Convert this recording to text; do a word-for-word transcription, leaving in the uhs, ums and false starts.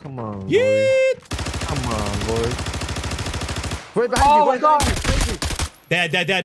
Come on, Lori. Yeet. Come on, Lori. Right behind Oh you, my right God. behind you. Dead, dead, dead.